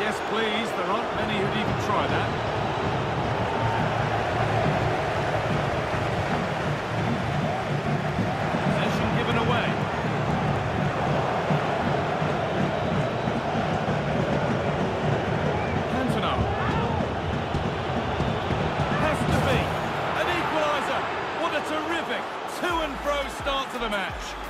Yes, please. There aren't many who'd even try that. Possession given away. Cantona. Has to be. An equaliser. What a terrific to-and-fro start to the match.